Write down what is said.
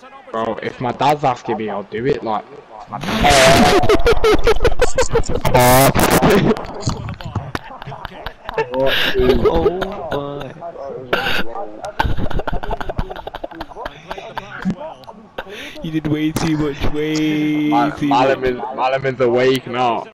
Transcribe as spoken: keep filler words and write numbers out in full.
Bro, if my dad's asking me, I'll do it. Like, my dad. Oh my. You did way too much, way too much. Malamin's awake now.